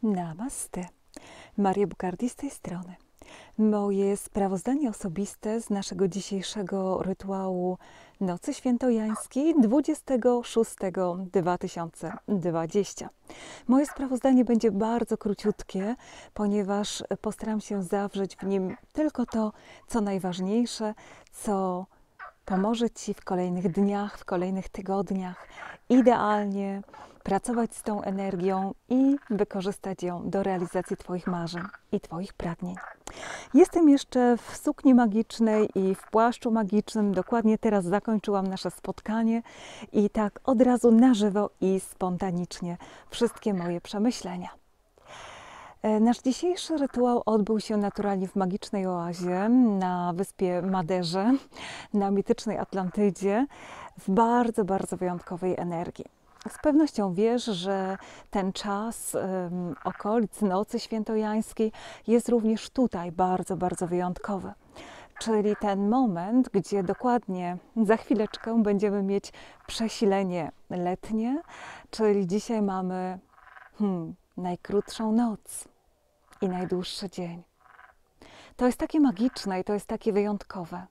Namaste. Maria Bukardi z tej strony. Moje sprawozdanie osobiste z naszego dzisiejszego rytuału Nocy Świętojańskiej 26.2020. Moje sprawozdanie będzie bardzo króciutkie, ponieważ postaram się zawrzeć w nim tylko to, co najważniejsze, co pomoże Ci w kolejnych dniach, w kolejnych tygodniach idealnie pracować z tą energią i wykorzystać ją do realizacji Twoich marzeń i Twoich pragnień. Jestem jeszcze w sukni magicznej i w płaszczu magicznym. Dokładnie teraz zakończyłam nasze spotkanie i tak od razu na żywo i spontanicznie wszystkie moje przemyślenia. Nasz dzisiejszy rytuał odbył się naturalnie w magicznej oazie na wyspie Maderze, na mitycznej Atlantydzie, w bardzo, bardzo wyjątkowej energii. Z pewnością wiesz, że ten czas okolic Nocy Świętojańskiej jest również tutaj bardzo, bardzo wyjątkowy. Czyli ten moment, gdzie dokładnie za chwileczkę będziemy mieć przesilenie letnie, czyli dzisiaj mamy najkrótszą noc i najdłuższy dzień. To jest takie magiczne i to jest takie wyjątkowe.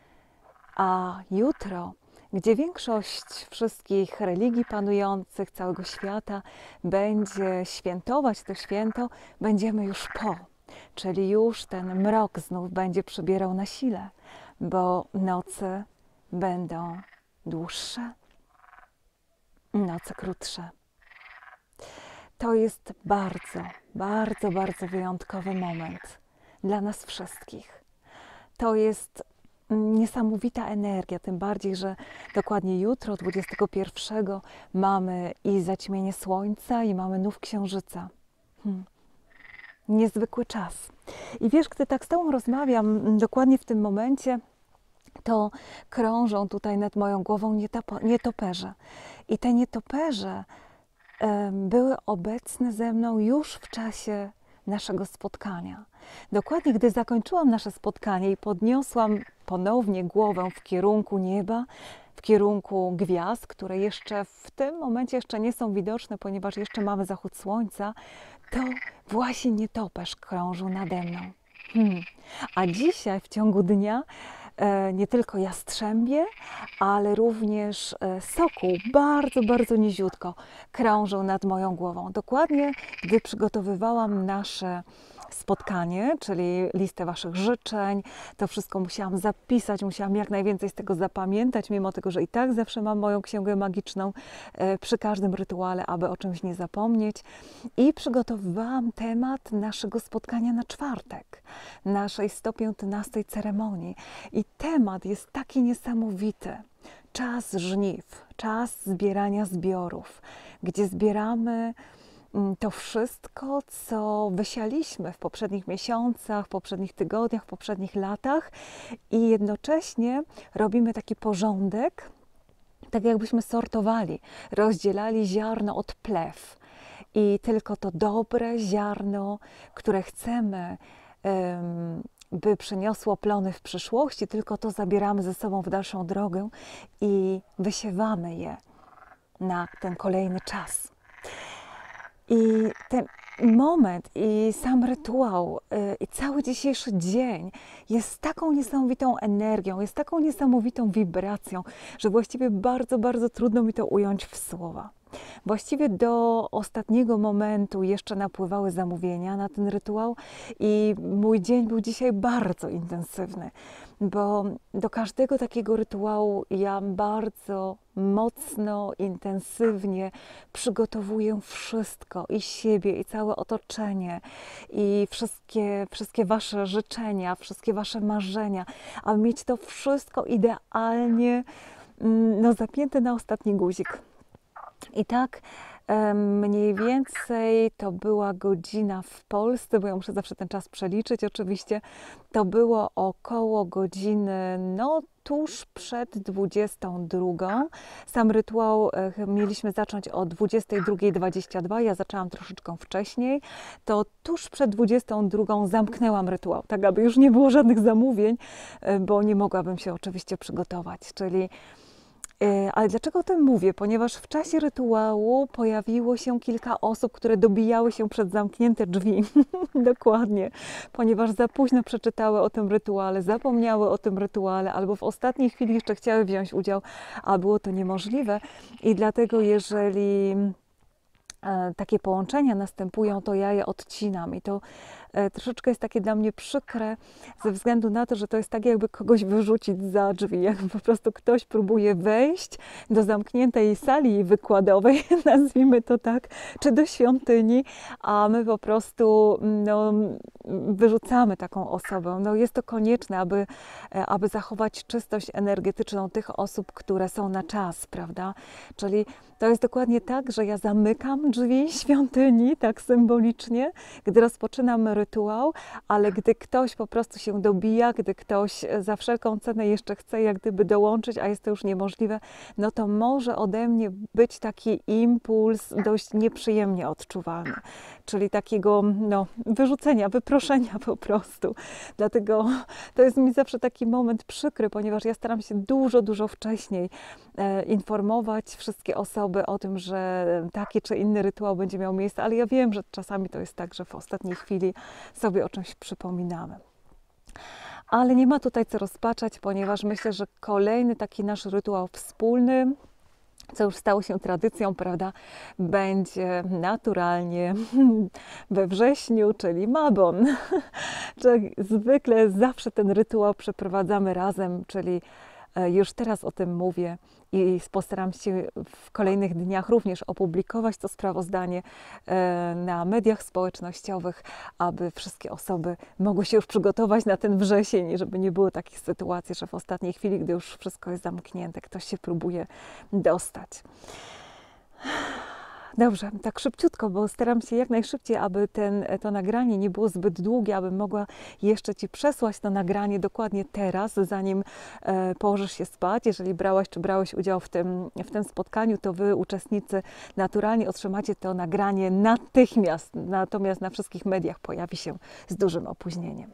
A jutro, gdzie większość wszystkich religii panujących całego świata będzie świętować to święto, będziemy już po. Czyli już ten mrok znów będzie przybierał na sile, bo noce będą dłuższe, noce krótsze. To jest bardzo, bardzo, bardzo wyjątkowy moment dla nas wszystkich. To jest niesamowita energia, tym bardziej, że dokładnie jutro, 21, mamy i zaćmienie słońca, i mamy nów księżyca. Niezwykły czas. I wiesz, gdy tak z Tobą rozmawiam, dokładnie w tym momencie, to krążą tutaj nad moją głową nietoperze. I te nietoperze były obecne ze mną już w czasie naszego spotkania. Dokładnie gdy zakończyłam nasze spotkanie i podniosłam ponownie głowę w kierunku nieba, w kierunku gwiazd, które jeszcze w tym momencie jeszcze nie są widoczne, ponieważ jeszcze mamy zachód słońca, to właśnie nietoperz krążył nade mną. A dzisiaj w ciągu dnia nie tylko jastrzębie, ale również sokół bardzo, bardzo niziutko krążył nad moją głową. Dokładnie gdy przygotowywałam nasze spotkanie, czyli listę Waszych życzeń, to wszystko musiałam zapisać, musiałam jak najwięcej z tego zapamiętać, mimo tego, że i tak zawsze mam moją księgę magiczną przy każdym rytuale, aby o czymś nie zapomnieć. I przygotowywałam temat naszego spotkania na czwartek, naszej 115 ceremonii. I temat jest taki niesamowity. Czas żniw, czas zbierania zbiorów, gdzie zbieramy to wszystko, co wysialiśmy w poprzednich miesiącach, w poprzednich tygodniach, w poprzednich latach i jednocześnie robimy taki porządek, tak jakbyśmy sortowali, rozdzielali ziarno od plew i tylko to dobre ziarno, które chcemy, by przyniosło plony w przyszłości, tylko to zabieramy ze sobą w dalszą drogę i wysiewamy je na ten kolejny czas. I ten moment, i sam rytuał, i cały dzisiejszy dzień jest taką niesamowitą energią, jest taką niesamowitą wibracją, że właściwie bardzo, bardzo trudno mi to ująć w słowa. Właściwie do ostatniego momentu jeszcze napływały zamówienia na ten rytuał i mój dzień był dzisiaj bardzo intensywny, bo do każdego takiego rytuału ja bardzo mocno, intensywnie przygotowuję wszystko i siebie, i całe otoczenie, i wszystkie Wasze życzenia, wszystkie Wasze marzenia, aby mieć to wszystko idealnie zapięte na ostatni guzik. I tak mniej więcej to była godzina w Polsce, bo ja muszę zawsze ten czas przeliczyć oczywiście, to było około godziny, tuż przed 22. Sam rytuał mieliśmy zacząć o 22:22, ja zaczęłam troszeczkę wcześniej, to tuż przed 22 zamknęłam rytuał, tak aby już nie było żadnych zamówień, bo nie mogłabym się oczywiście przygotować, czyli Ale dlaczego o tym mówię? Ponieważ w czasie rytuału pojawiło się kilka osób, które dobijały się przed zamknięte drzwi. Dokładnie. Ponieważ za późno przeczytały o tym rytuale, zapomniały o tym rytuale, albo w ostatniej chwili jeszcze chciały wziąć udział, a było to niemożliwe. I dlatego, jeżeli takie połączenia następują, to ja je odcinam i to troszeczkę jest takie dla mnie przykre ze względu na to, że to jest tak, jakby kogoś wyrzucić za drzwi, jakby po prostu ktoś próbuje wejść do zamkniętej sali wykładowej, nazwijmy to tak, czy do świątyni, a my po prostu wyrzucamy taką osobę. No, jest to konieczne, aby zachować czystość energetyczną tych osób, które są na czas, prawda? Czyli to jest dokładnie tak, że ja zamykam drzwi świątyni, tak symbolicznie, gdy rozpoczynam rytuał, ale gdy ktoś po prostu się dobija, gdy ktoś za wszelką cenę jeszcze chce jak gdyby dołączyć, a jest to już niemożliwe, no to może ode mnie być taki impuls dość nieprzyjemnie odczuwalny, czyli takiego wyrzucenia, wyproszenia po prostu. Dlatego to jest mi zawsze taki moment przykry, ponieważ ja staram się dużo wcześniej informować wszystkie osoby o tym, że taki czy inny rytuał będzie miał miejsce, ale ja wiem, że czasami to jest tak, że w ostatniej chwili sobie o czymś przypominamy. Ale nie ma tutaj co rozpaczać, ponieważ myślę, że kolejny taki nasz rytuał wspólny, co już stało się tradycją, prawda, będzie naturalnie we wrześniu, czyli Mabon. Czyli zwykle zawsze ten rytuał przeprowadzamy razem, czyli już teraz o tym mówię i postaram się w kolejnych dniach również opublikować to sprawozdanie na mediach społecznościowych, aby wszystkie osoby mogły się już przygotować na ten wrzesień, żeby nie było takich sytuacji, że w ostatniej chwili, gdy już wszystko jest zamknięte, ktoś się próbuje dostać. Dobrze, tak szybciutko, bo staram się jak najszybciej, aby to nagranie nie było zbyt długie, abym mogła jeszcze Ci przesłać to nagranie dokładnie teraz, zanim położysz się spać. Jeżeli brałaś czy brałeś udział w tym spotkaniu, to Wy, uczestnicy, naturalnie otrzymacie to nagranie natychmiast, natomiast na wszystkich mediach pojawi się z dużym opóźnieniem.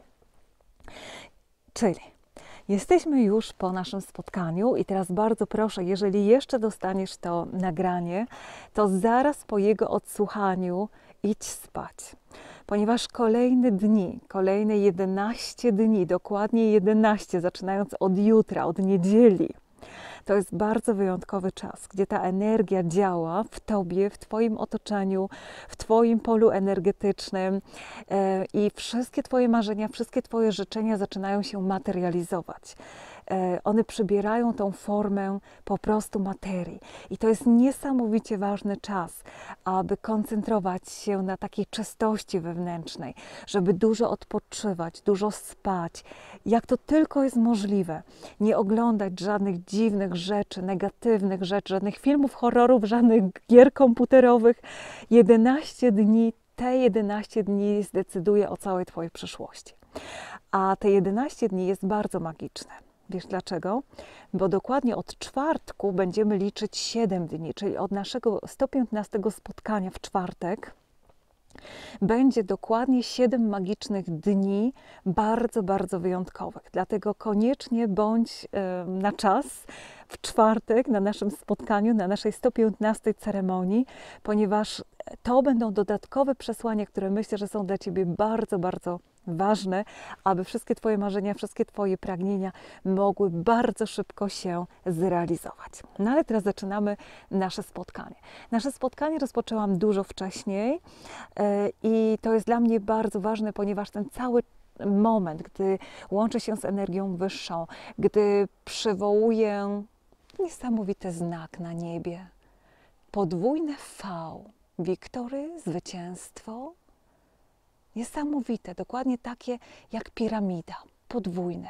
Czyli jesteśmy już po naszym spotkaniu i teraz bardzo proszę, jeżeli jeszcze dostaniesz to nagranie, to zaraz po jego odsłuchaniu idź spać. Ponieważ kolejne 11 dni, dokładnie 11, zaczynając od jutra, od niedzieli, to jest bardzo wyjątkowy czas, gdzie ta energia działa w Tobie, w Twoim otoczeniu, w Twoim polu energetycznym i wszystkie Twoje marzenia, wszystkie Twoje życzenia zaczynają się materializować. One przybierają tą formę po prostu materii. I to jest niesamowicie ważny czas, aby koncentrować się na takiej czystości wewnętrznej, żeby dużo odpoczywać, dużo spać, jak to tylko jest możliwe. Nie oglądać żadnych dziwnych rzeczy, negatywnych rzeczy, żadnych filmów horrorów, żadnych gier komputerowych. 11 dni, te 11 dni zdecyduje o całej Twojej przyszłości. A te 11 dni jest bardzo magiczne. Wiesz dlaczego? Bo dokładnie od czwartku będziemy liczyć 7 dni, czyli od naszego 115 spotkania w czwartek będzie dokładnie 7 magicznych dni, bardzo wyjątkowych. Dlatego koniecznie bądź na czas w czwartek na naszym spotkaniu, na naszej 115 ceremonii, ponieważ to będą dodatkowe przesłania, które myślę, że są dla Ciebie bardzo ważne, aby wszystkie Twoje marzenia, wszystkie Twoje pragnienia mogły bardzo szybko się zrealizować. No ale teraz zaczynamy nasze spotkanie. Nasze spotkanie rozpoczęłam dużo wcześniej i to jest dla mnie bardzo ważne, ponieważ ten cały moment, gdy łączę się z energią wyższą, gdy przywołuję niesamowity znak na niebie, podwójne V, wiktory, zwycięstwo, niesamowite, dokładnie takie jak piramida, podwójne.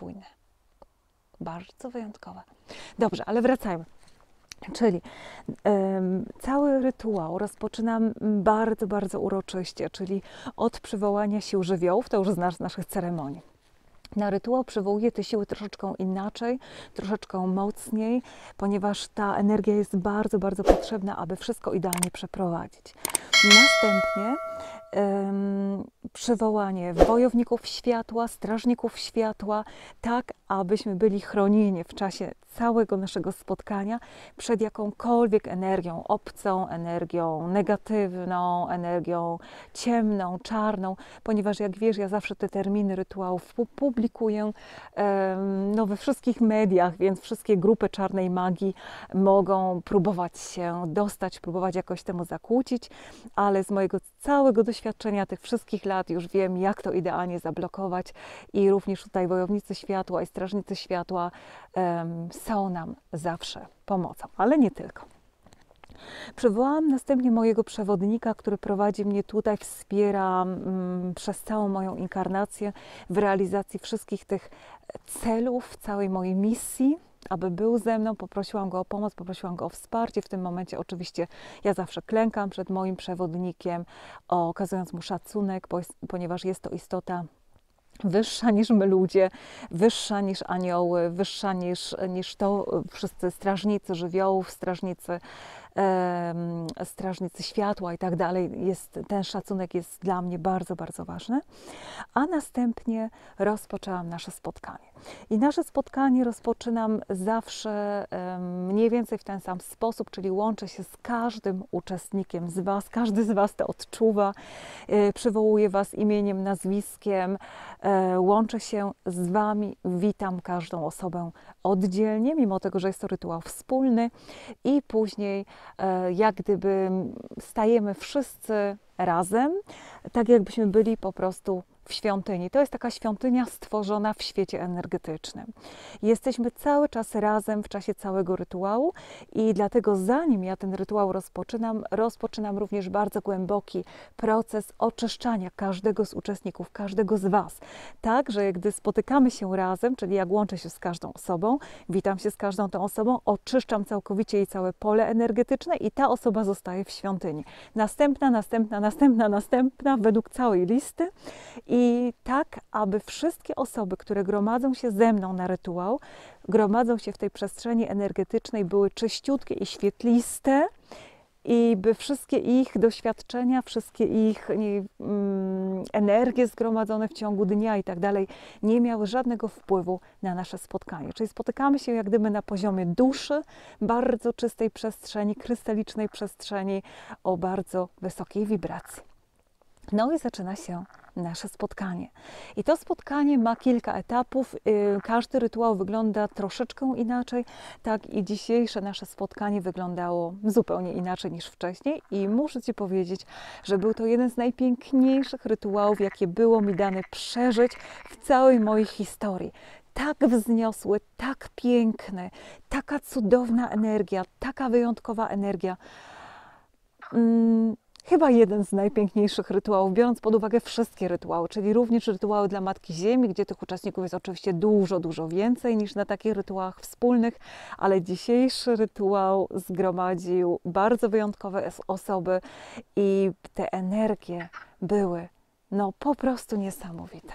Bardzo wyjątkowe. Dobrze, ale wracajmy. Czyli cały rytuał rozpoczynam bardzo uroczyście, czyli od przywołania sił żywiołów, to już znasz z naszych ceremonii. Na rytuał przywołuję te siły troszeczkę inaczej, troszeczkę mocniej, ponieważ ta energia jest bardzo potrzebna, aby wszystko idealnie przeprowadzić. Następnie przywołanie wojowników światła, strażników światła, tak abyśmy byli chronieni w czasie całego naszego spotkania przed jakąkolwiek energią obcą, energią negatywną, energią ciemną, czarną, ponieważ jak wiesz, ja zawsze te terminy rytuałów publikuję no, we wszystkich mediach, więc wszystkie grupy czarnej magii mogą próbować się dostać, próbować jakoś temu zakłócić, ale z mojego całego doświadczenia tych wszystkich lat już wiem, jak to idealnie zablokować i również tutaj wojownicy światła i strażnicy światła są nam zawsze pomocą, ale nie tylko. Przywołałam następnie mojego przewodnika, który prowadzi mnie tutaj, wspiera przez całą moją inkarnację w realizacji wszystkich tych celów, całej mojej misji, aby był ze mną. Poprosiłam go o pomoc, poprosiłam go o wsparcie. W tym momencie oczywiście ja zawsze klękam przed moim przewodnikiem, okazując mu szacunek, ponieważ jest to istota wyższa niż my ludzie, wyższa niż anioły, wyższa niż to wszyscy strażnicy żywiołów, strażnicy światła i tak dalej. Ten szacunek jest dla mnie bardzo, bardzo ważny. A następnie rozpoczęłam nasze spotkanie. I nasze spotkanie rozpoczynam zawsze mniej więcej w ten sam sposób, czyli łączę się z każdym uczestnikiem z Was, każdy z Was to odczuwa, przywołuję Was imieniem, nazwiskiem, łączę się z Wami, witam każdą osobę oddzielnie, mimo tego, że jest to rytuał wspólny i później jak gdyby stajemy wszyscy razem, tak jakbyśmy byli po prostu w świątyni. To jest taka świątynia stworzona w świecie energetycznym. Jesteśmy cały czas razem w czasie całego rytuału i dlatego zanim ja ten rytuał rozpoczynam również bardzo głęboki proces oczyszczania każdego z uczestników, każdego z Was. Tak, że gdy spotykamy się razem, czyli jak łączę się z każdą osobą, witam się z każdą tą osobą, oczyszczam całkowicie jej całe pole energetyczne i ta osoba zostaje w świątyni. Następna według całej listy. I tak, aby wszystkie osoby, które gromadzą się ze mną na rytuał, gromadzą się w tej przestrzeni energetycznej, były czyściutkie i świetliste i by wszystkie ich doświadczenia, wszystkie ich energie zgromadzone w ciągu dnia i tak dalej nie miały żadnego wpływu na nasze spotkanie. Czyli spotykamy się jak gdyby na poziomie duszy, bardzo czystej przestrzeni, krystalicznej przestrzeni o bardzo wysokiej wibracji. No i zaczyna się nasze spotkanie. I to spotkanie ma kilka etapów. Każdy rytuał wygląda troszeczkę inaczej. Tak i dzisiejsze nasze spotkanie wyglądało zupełnie inaczej niż wcześniej. I muszę Ci powiedzieć, że był to jeden z najpiękniejszych rytuałów, jakie było mi dane przeżyć w całej mojej historii. Tak wzniosły, tak piękny, taka cudowna energia, taka wyjątkowa energia. Chyba jeden z najpiękniejszych rytuałów, biorąc pod uwagę wszystkie rytuały, czyli również rytuały dla Matki Ziemi, gdzie tych uczestników jest oczywiście dużo, dużo więcej niż na takich rytuałach wspólnych, ale dzisiejszy rytuał zgromadził bardzo wyjątkowe osoby i te energie były no po prostu niesamowite.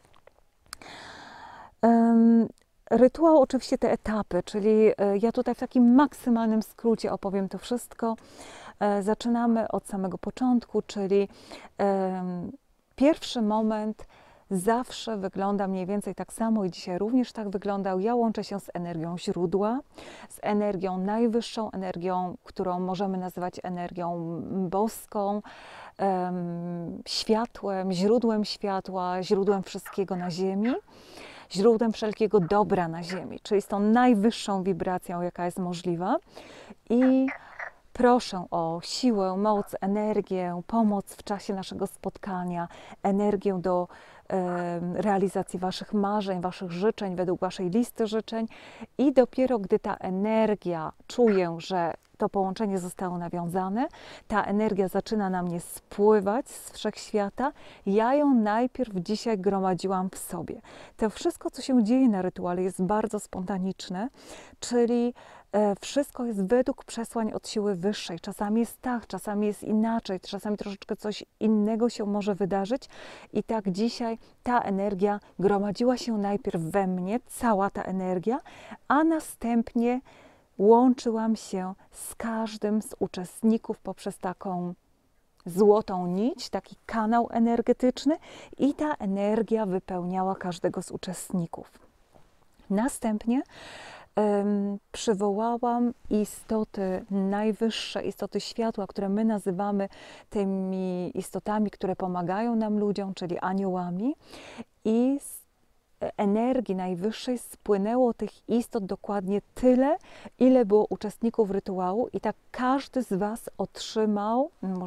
Rytuał, oczywiście te etapy, czyli ja tutaj w takim maksymalnym skrócie opowiem to wszystko. Zaczynamy od samego początku, czyli pierwszy moment zawsze wygląda mniej więcej tak samo i dzisiaj również tak wyglądał. Ja łączę się z energią źródła, z energią najwyższą, energią, którą możemy nazywać energią boską, światłem, źródłem światła, źródłem wszystkiego na ziemi, źródłem wszelkiego dobra na ziemi, czyli z tą najwyższą wibracją, jaka jest możliwa. I proszę o siłę, moc, energię, pomoc w czasie naszego spotkania, energię do realizacji Waszych marzeń, Waszych życzeń, według Waszej listy życzeń. I dopiero gdy ta energia, czuję, że to połączenie zostało nawiązane, ta energia zaczyna na mnie spływać z wszechświata, ja ją najpierw dzisiaj gromadziłam w sobie. To wszystko, co się dzieje na rytuale, jest bardzo spontaniczne, czyli wszystko jest według przesłań od siły wyższej. Czasami jest tak, czasami jest inaczej, czasami troszeczkę coś innego się może wydarzyć. I tak dzisiaj ta energia gromadziła się najpierw we mnie, cała ta energia, a następnie łączyłam się z każdym z uczestników poprzez taką złotą nić, taki kanał energetyczny i ta energia wypełniała każdego z uczestników. Następnie przywołałam istoty najwyższe, istoty światła, które my nazywamy tymi istotami, które pomagają nam ludziom, czyli aniołami, i z energii najwyższej spłynęło tych istot dokładnie tyle, ile było uczestników rytuału, i tak każdy z Was otrzymał,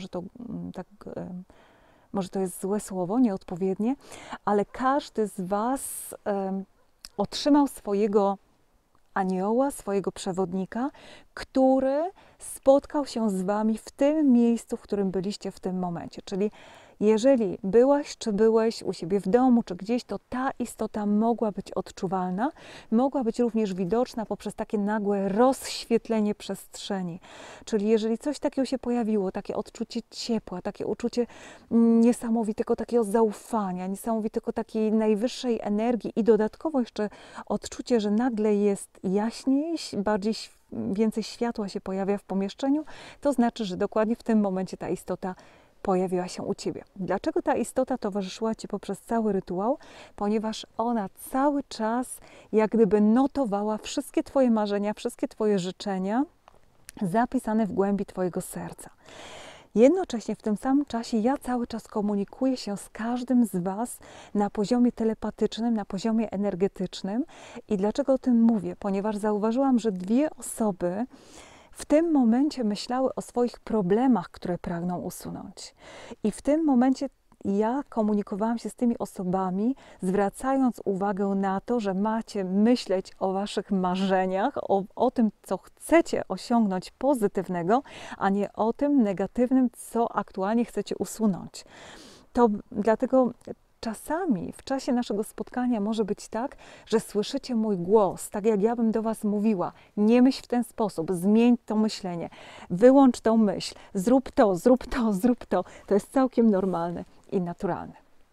może to jest złe słowo, nieodpowiednie, ale każdy z Was otrzymał swojego anioła, swojego przewodnika, który spotkał się z Wami w tym miejscu, w którym byliście w tym momencie. Czyli jeżeli byłaś, czy byłeś u siebie w domu, czy gdzieś, to ta istota mogła być odczuwalna, mogła być również widoczna poprzez takie nagłe rozświetlenie przestrzeni. Czyli jeżeli coś takiego się pojawiło, takie odczucie ciepła, takie uczucie niesamowitego takiego zaufania, niesamowitego takiej najwyższej energii i dodatkowo jeszcze odczucie, że nagle jest jaśniej, więcej światła się pojawia w pomieszczeniu, to znaczy, że dokładnie w tym momencie ta istota pojawiła się u Ciebie. Dlaczego ta istota towarzyszyła Ci poprzez cały rytuał? Ponieważ ona cały czas jak gdyby notowała wszystkie Twoje marzenia, wszystkie Twoje życzenia zapisane w głębi Twojego serca. Jednocześnie w tym samym czasie ja cały czas komunikuję się z każdym z Was na poziomie telepatycznym, na poziomie energetycznym. I dlaczego o tym mówię? Ponieważ zauważyłam, że dwie osoby w tym momencie myślały o swoich problemach, które pragną usunąć. I w tym momencie ja komunikowałam się z tymi osobami, zwracając uwagę na to, że macie myśleć o Waszych marzeniach, o tym, co chcecie osiągnąć pozytywnego, a nie o tym negatywnym, co aktualnie chcecie usunąć. To dlatego czasami w czasie naszego spotkania może być tak, że słyszycie mój głos, tak jak ja bym do Was mówiła. Nie myśl w ten sposób, zmień to myślenie, wyłącz tą myśl, zrób to, zrób to, zrób to. To jest całkiem normalne i naturalne.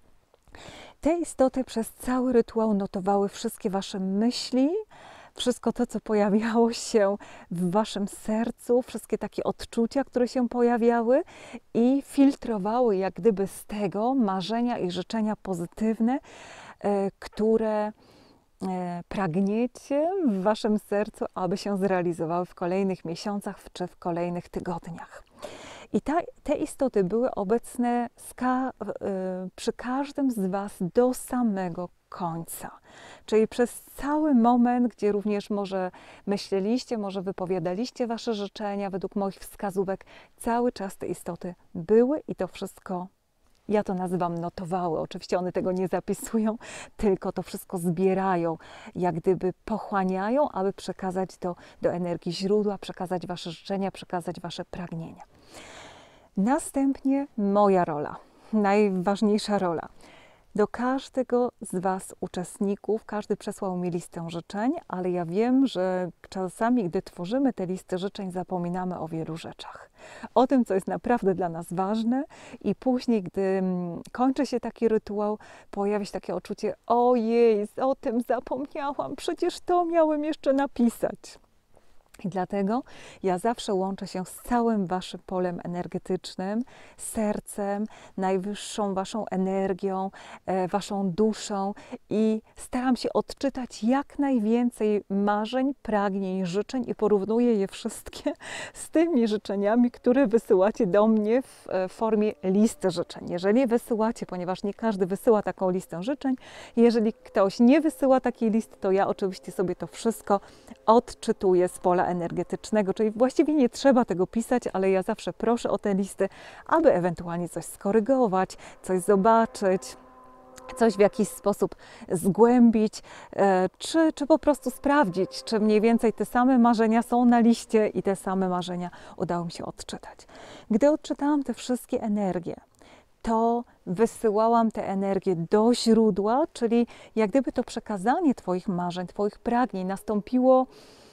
Te istoty przez cały rytuał notowały wszystkie Wasze myśli, wszystko to, co pojawiało się w Waszym sercu, wszystkie takie odczucia, które się pojawiały, i filtrowały jak gdyby z tego marzenia i życzenia pozytywne, które pragniecie w Waszym sercu, aby się zrealizowały w kolejnych miesiącach czy w kolejnych tygodniach. I te istoty były obecne przy każdym z Was do samego końca. Czyli przez cały moment, gdzie również może myśleliście, może wypowiadaliście Wasze życzenia według moich wskazówek, cały czas te istoty były i to wszystko, ja to nazywam, notowały. Oczywiście one tego nie zapisują, tylko to wszystko zbierają, jak gdyby pochłaniają, aby przekazać to do energii źródła, przekazać Wasze życzenia, przekazać Wasze pragnienia. Następnie moja rola, najważniejsza rola. Do każdego z Was uczestników, każdy przesłał mi listę życzeń, ale ja wiem, że czasami, gdy tworzymy te listy życzeń, zapominamy o wielu rzeczach. O tym, co jest naprawdę dla nas ważne, i później, gdy kończy się taki rytuał, pojawia się takie uczucie: ojej, o tym zapomniałam, przecież to miałem jeszcze napisać. I dlatego ja zawsze łączę się z całym Waszym polem energetycznym, sercem, najwyższą Waszą energią, Waszą duszą, i staram się odczytać jak najwięcej marzeń, pragnień, życzeń i porównuję je wszystkie z tymi życzeniami, które wysyłacie do mnie w formie listy życzeń. Jeżeli wysyłacie, ponieważ nie każdy wysyła taką listę życzeń, jeżeli ktoś nie wysyła takiej listy, to ja oczywiście sobie to wszystko odczytuję z pola energetycznego, czyli właściwie nie trzeba tego pisać, ale ja zawsze proszę o te listy, aby ewentualnie coś skorygować, coś zobaczyć, coś w jakiś sposób zgłębić, czy po prostu sprawdzić, czy mniej więcej te same marzenia są na liście i te same marzenia udało mi się odczytać. Gdy odczytałam te wszystkie energie, to wysyłałam te energię do źródła, czyli jak gdyby to przekazanie Twoich marzeń, Twoich pragnień nastąpiło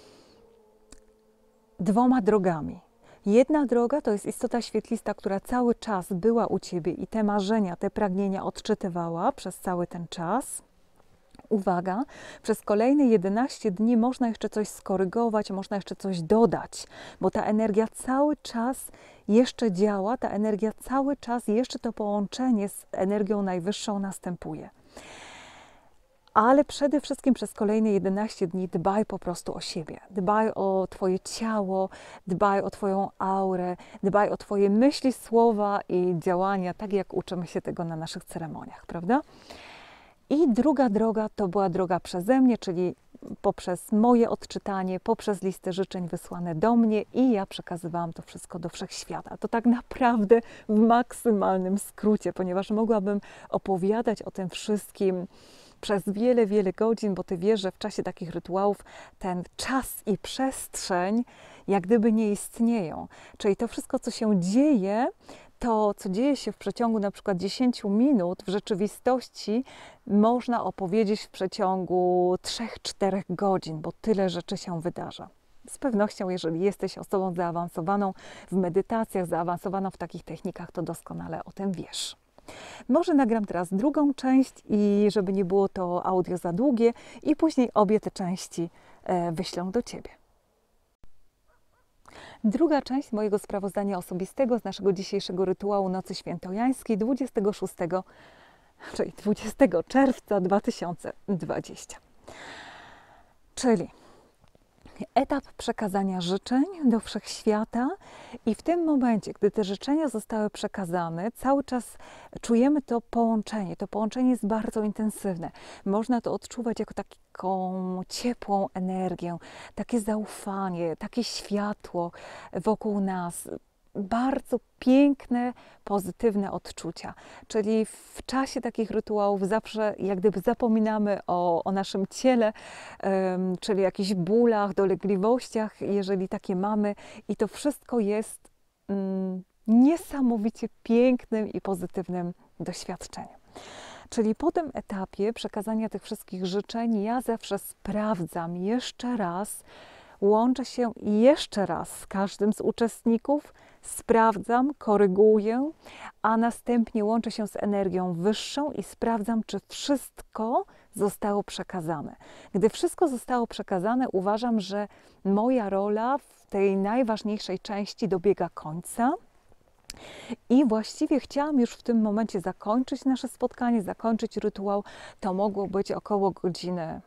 dwoma drogami. Jedna droga to jest istota świetlista, która cały czas była u Ciebie i te marzenia, te pragnienia odczytywała przez cały ten czas. Uwaga, przez kolejne 11 dni można jeszcze coś skorygować, można jeszcze coś dodać, bo ta energia cały czas jeszcze działa, ta energia cały czas, jeszcze to połączenie z energią najwyższą następuje. Ale przede wszystkim przez kolejne 11 dni dbaj po prostu o siebie. Dbaj o Twoje ciało, dbaj o Twoją aurę, dbaj o Twoje myśli, słowa i działania, tak jak uczymy się tego na naszych ceremoniach, prawda? I druga droga to była droga przeze mnie, czyli poprzez moje odczytanie, poprzez listy życzeń wysłane do mnie i ja przekazywałam to wszystko do wszechświata. To tak naprawdę w maksymalnym skrócie, ponieważ mogłabym opowiadać o tym wszystkim przez wiele, wiele godzin, bo Ty wiesz, że w czasie takich rytuałów ten czas i przestrzeń jak gdyby nie istnieją. Czyli to wszystko, co się dzieje, to, co dzieje się w przeciągu na przykład 10 minut, w rzeczywistości można opowiedzieć w przeciągu 3-4 godzin, bo tyle rzeczy się wydarza. Z pewnością, jeżeli jesteś osobą zaawansowaną w medytacjach, zaawansowaną w takich technikach, to doskonale o tym wiesz. Może nagram teraz drugą część i żeby nie było to audio za długie i później obie te części wyślę do Ciebie. Druga część mojego sprawozdania osobistego z naszego dzisiejszego rytuału Nocy Świętojańskiej 26, czyli 20 czerwca 2020. Czyli etap przekazania życzeń do wszechświata i w tym momencie, gdy te życzenia zostały przekazane, cały czas czujemy to połączenie. To połączenie jest bardzo intensywne. Można to odczuwać jako taką ciepłą energię, takie zaufanie, takie światło wokół nas. Bardzo piękne, pozytywne odczucia. Czyli w czasie takich rytuałów zawsze jak gdyby zapominamy o naszym ciele, czyli jakichś bólach, dolegliwościach, jeżeli takie mamy. I to wszystko jest niesamowicie pięknym i pozytywnym doświadczeniem. Czyli po tym etapie przekazania tych wszystkich życzeń ja zawsze sprawdzam jeszcze raz, łączę się jeszcze raz z każdym z uczestników, sprawdzam, koryguję, a następnie łączę się z energią wyższą i sprawdzam, czy wszystko zostało przekazane. Gdy wszystko zostało przekazane, uważam, że moja rola w tej najważniejszej części dobiega końca. I właściwie chciałam już w tym momencie zakończyć nasze spotkanie, zakończyć rytuał. To mogło być około godziny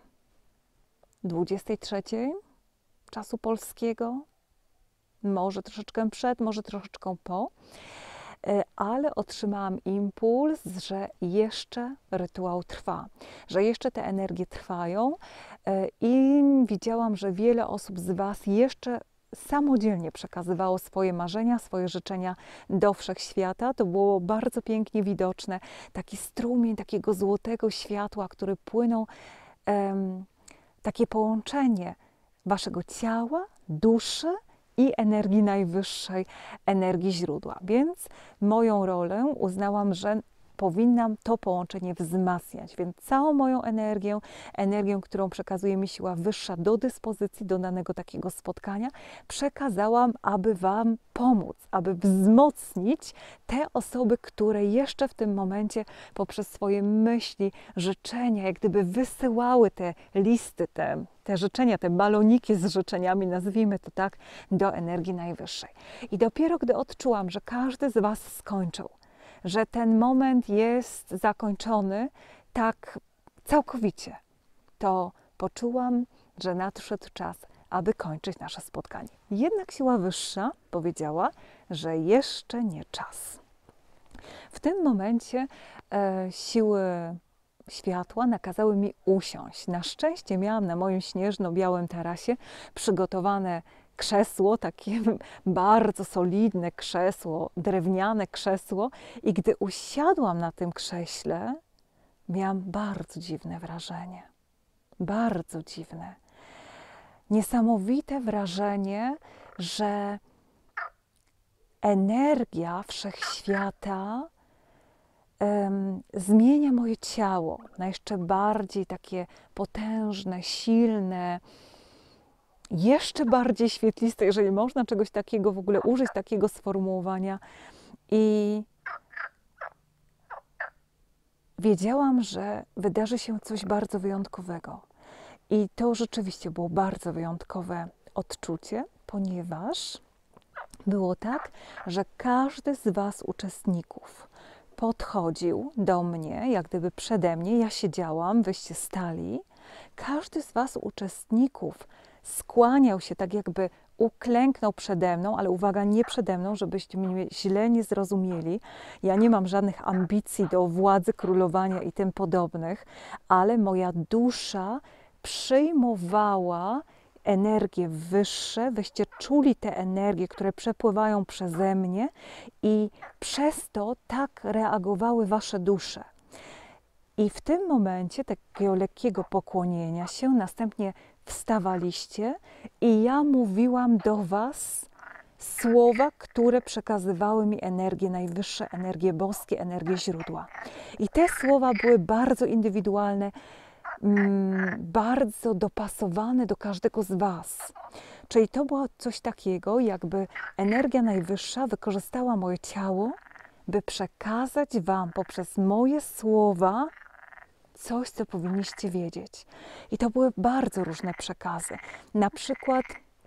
23 czasu polskiego, może troszeczkę przed, może troszeczkę po, ale otrzymałam impuls, że jeszcze rytuał trwa, że jeszcze te energie trwają i widziałam, że wiele osób z Was jeszcze samodzielnie przekazywało swoje marzenia, swoje życzenia do wszechświata. To było bardzo pięknie widoczne. Taki strumień takiego złotego światła, który płynął, takie połączenie Waszego ciała, duszy i energii najwyższej, energii źródła. Więc moją rolę uznałam, że powinnam to połączenie wzmacniać, więc całą moją energię, którą przekazuje mi siła wyższa do dyspozycji do danego takiego spotkania, przekazałam, aby Wam pomóc, aby wzmocnić te osoby, które jeszcze w tym momencie poprzez swoje myśli, życzenia, jak gdyby wysyłały te listy, te życzenia, te baloniki z życzeniami, nazwijmy to tak, do energii najwyższej. I dopiero gdy odczułam, że każdy z Was skończył, że ten moment jest zakończony tak całkowicie, to poczułam, że nadszedł czas, aby kończyć nasze spotkanie. Jednak siła wyższa powiedziała, że jeszcze nie czas. W tym momencie siły światła nakazały mi usiąść. Na szczęście miałam na moim śnieżno-białym tarasie przygotowane krzesło, takie bardzo solidne krzesło, drewniane krzesło i gdy usiadłam na tym krześle, miałam bardzo dziwne wrażenie. Bardzo dziwne. Niesamowite wrażenie, że energia wszechświata zmienia moje ciało na jeszcze bardziej takie potężne, silne, jeszcze bardziej świetliste, jeżeli można czegoś takiego w ogóle użyć, takiego sformułowania. I wiedziałam, że wydarzy się coś bardzo wyjątkowego. I to rzeczywiście było bardzo wyjątkowe odczucie, ponieważ było tak, że każdy z Was uczestników podchodził do mnie, jak gdyby przede mnie, ja siedziałam, wyście stali. Każdy z Was uczestników skłaniał się, tak jakby uklęknął przede mną, ale uwaga, nie przede mną, żebyście mnie źle nie zrozumieli. Ja nie mam żadnych ambicji do władzy, królowania i tym podobnych, ale moja dusza przyjmowała energie wyższe, wyście czuli te energie, które przepływają przeze mnie i przez to tak reagowały wasze dusze. I w tym momencie takiego lekkiego pokłonienia się, następnie wstawaliście i ja mówiłam do was słowa, które przekazywały mi energię najwyższe, energię boskie, energię źródła. I te słowa były bardzo indywidualne, bardzo dopasowane do każdego z was. Czyli to było coś takiego, jakby energia najwyższa wykorzystała moje ciało, by przekazać wam poprzez moje słowa coś, co powinniście wiedzieć. I to były bardzo różne przekazy. Na przykład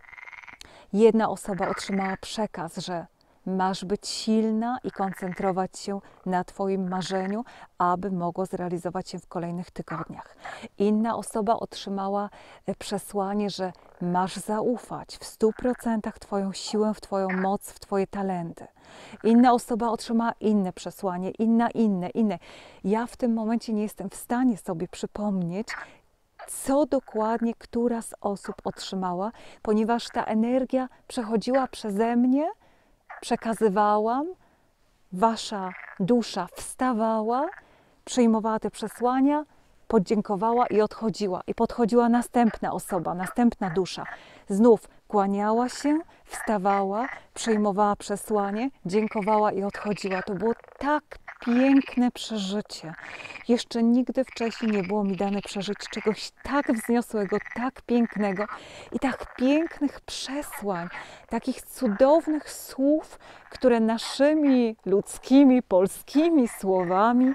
jedna osoba otrzymała przekaz, że masz być silna i koncentrować się na Twoim marzeniu, aby mogło zrealizować się w kolejnych tygodniach. Inna osoba otrzymała przesłanie, że masz zaufać w 100% w Twoją siłę, w Twoją moc, w Twoje talenty. Inna osoba otrzymała inne przesłanie, inne. Ja w tym momencie nie jestem w stanie sobie przypomnieć, co dokładnie która z osób otrzymała, ponieważ ta energia przechodziła przeze mnie, przekazywałam, wasza dusza wstawała, przyjmowała te przesłania, podziękowała i odchodziła. I podchodziła następna osoba, następna dusza. Znów kłaniała się, wstawała, przyjmowała przesłanie, dziękowała i odchodziła. To było tak piękne przeżycie. Jeszcze nigdy wcześniej nie było mi dane przeżyć czegoś tak wzniosłego, tak pięknego i tak pięknych przesłań, takich cudownych słów, które naszymi ludzkimi, polskimi słowami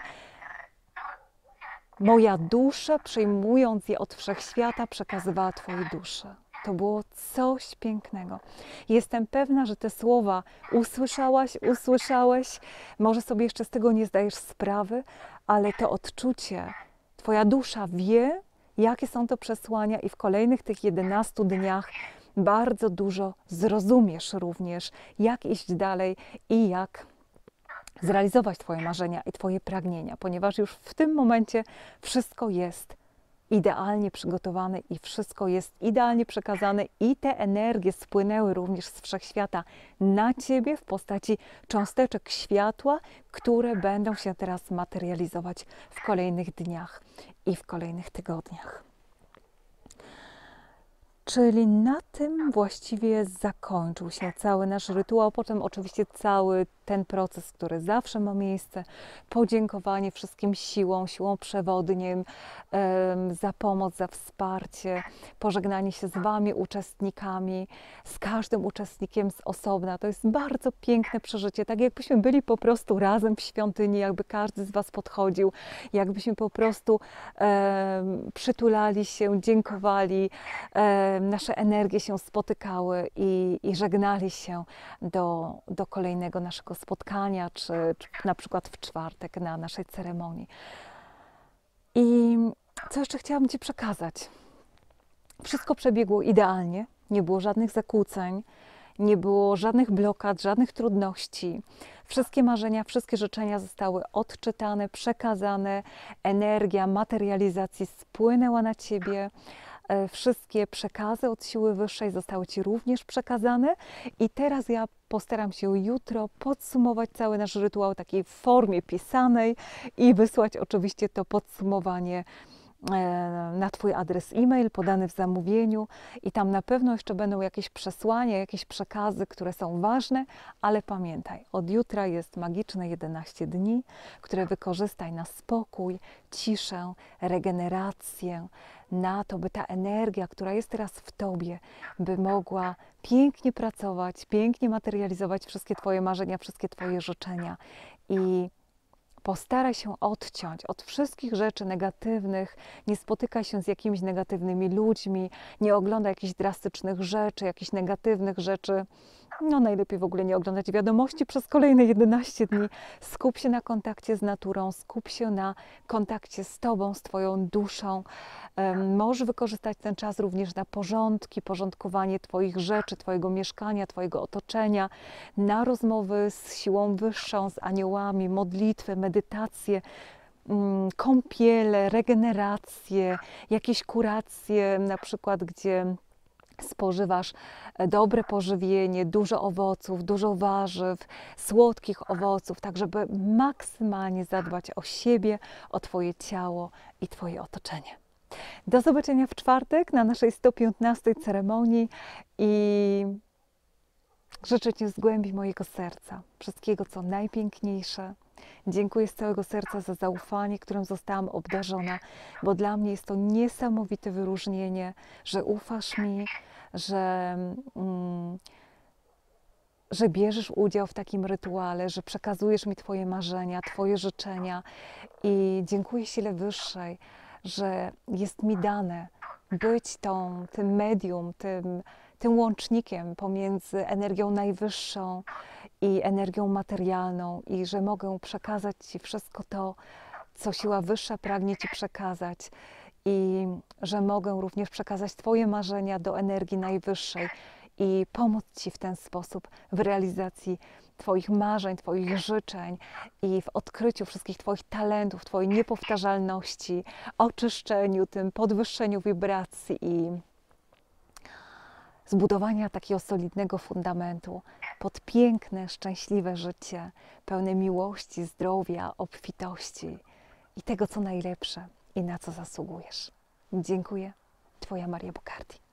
moja dusza, przyjmując je od wszechświata, przekazywała Twojej duszy. To było coś pięknego. Jestem pewna, że te słowa usłyszałeś. Może sobie jeszcze z tego nie zdajesz sprawy, ale to odczucie, Twoja dusza wie, jakie są to przesłania i w kolejnych tych 11 dniach bardzo dużo zrozumiesz również, jak iść dalej i jak zrealizować Twoje marzenia i Twoje pragnienia, ponieważ już w tym momencie wszystko jest idealnie przygotowane i wszystko jest idealnie przekazane i te energie spłynęły również z wszechświata na Ciebie w postaci cząsteczek światła, które będą się teraz materializować w kolejnych dniach i w kolejnych tygodniach. Czyli na tym właściwie zakończył się cały nasz rytuał. Potem oczywiście cały ten proces, który zawsze ma miejsce. Podziękowanie wszystkim siłą przewodnim za pomoc, za wsparcie. Pożegnanie się z Wami, uczestnikami, z każdym uczestnikiem z osobna. To jest bardzo piękne przeżycie. Tak jakbyśmy byli po prostu razem w świątyni, jakby każdy z Was podchodził, jakbyśmy po prostu przytulali się, dziękowali, nasze energie się spotykały i żegnali się do kolejnego naszego spotkania, czy na przykład w czwartek na naszej ceremonii. I co jeszcze chciałabym Ci przekazać? Wszystko przebiegło idealnie, nie było żadnych zakłóceń, nie było żadnych blokad, żadnych trudności. Wszystkie marzenia, wszystkie życzenia zostały odczytane, przekazane, energia materializacji spłynęła na Ciebie. Wszystkie przekazy od siły wyższej zostały Ci również przekazane i teraz ja postaram się jutro podsumować cały nasz rytuał w takiej formie pisanej i wysłać oczywiście to podsumowanie na Twój adres e-mail podany w zamówieniu i tam na pewno jeszcze będą jakieś przesłania, jakieś przekazy, które są ważne, ale pamiętaj, od jutra jest magiczne 11 dni, które wykorzystaj na spokój, ciszę, regenerację, na to, by ta energia, która jest teraz w Tobie, by mogła pięknie pracować, pięknie materializować wszystkie Twoje marzenia, wszystkie Twoje życzenia i Postaraj się odciąć od wszystkich rzeczy negatywnych, nie spotykaj się z jakimiś negatywnymi ludźmi, nie oglądaj jakichś drastycznych rzeczy, jakichś negatywnych rzeczy. No najlepiej w ogóle nie oglądać wiadomości przez kolejne 11 dni. Skup się na kontakcie z naturą, skup się na kontakcie z Tobą, z Twoją duszą. Możesz wykorzystać ten czas również na porządki, porządkowanie Twoich rzeczy, Twojego mieszkania, Twojego otoczenia, na rozmowy z siłą wyższą, z aniołami, modlitwy, medytacje, kąpiele, regeneracje, jakieś kuracje, na przykład gdzie spożywasz dobre pożywienie, dużo owoców, dużo warzyw, słodkich owoców, tak żeby maksymalnie zadbać o siebie, o Twoje ciało i Twoje otoczenie. Do zobaczenia w czwartek na naszej 115 ceremonii i życzę Ci z głębi mojego serca wszystkiego, co najpiękniejsze. Dziękuję z całego serca za zaufanie, którym zostałam obdarzona, bo dla mnie jest to niesamowite wyróżnienie, że ufasz mi, że bierzesz udział w takim rytuale, że przekazujesz mi Twoje marzenia, Twoje życzenia i dziękuję Sile Wyższej, że jest mi dane być tym medium, tym łącznikiem pomiędzy energią najwyższą i energią materialną i że mogę przekazać Ci wszystko to, co siła wyższa pragnie Ci przekazać i że mogę również przekazać Twoje marzenia do energii najwyższej i pomóc Ci w ten sposób w realizacji Twoich marzeń, Twoich życzeń i w odkryciu wszystkich Twoich talentów, Twojej niepowtarzalności, oczyszczeniu, tym podwyższeniu wibracji i zbudowania takiego solidnego fundamentu pod piękne, szczęśliwe życie, pełne miłości, zdrowia, obfitości i tego, co najlepsze i na co zasługujesz. Dziękuję. Twoja Maria Bocardi.